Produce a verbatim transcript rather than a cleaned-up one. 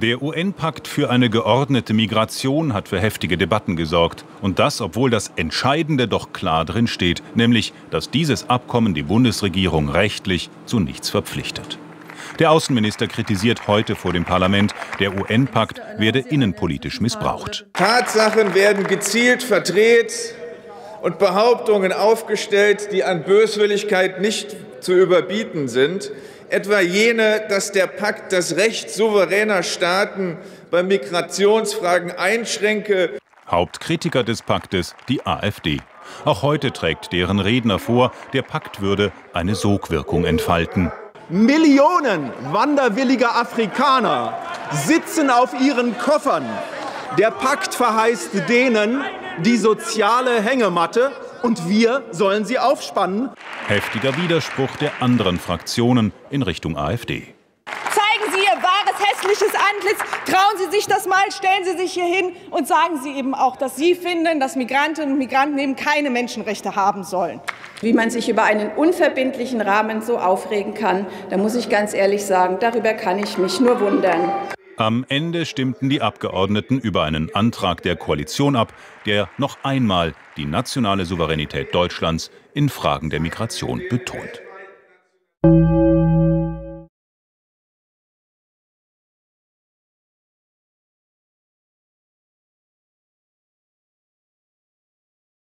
Der U N-Pakt für eine geordnete Migration hat für heftige Debatten gesorgt. Und das, obwohl das Entscheidende doch klar drin steht, nämlich, dass dieses Abkommen die Bundesregierung rechtlich zu nichts verpflichtet. Der Außenminister kritisiert heute vor dem Parlament, der U N-Pakt werde innenpolitisch missbraucht. Tatsachen werden gezielt verdreht und Behauptungen aufgestellt, die an Böswilligkeit nicht zu überbieten sind. Etwa jene, dass der Pakt das Recht souveräner Staaten bei Migrationsfragen einschränke. Hauptkritiker des Paktes die AfD. Auch heute trägt deren Redner vor, der Pakt würde eine Sogwirkung entfalten. Millionen wanderwilliger Afrikaner sitzen auf ihren Koffern. Der Pakt verheißt denen die soziale Hängematte und wir sollen sie aufspannen. Heftiger Widerspruch der anderen Fraktionen in Richtung AfD. Zeigen Sie Ihr wahres hässliches Antlitz, trauen Sie sich das mal, stellen Sie sich hier hin und sagen Sie eben auch, dass Sie finden, dass Migrantinnen und Migranten eben keine Menschenrechte haben sollen. Wie man sich über einen unverbindlichen Rahmen so aufregen kann, da muss ich ganz ehrlich sagen, darüber kann ich mich nur wundern. Am Ende stimmten die Abgeordneten über einen Antrag der Koalition ab, der noch einmal die nationale Souveränität Deutschlands in Fragen der Migration betont.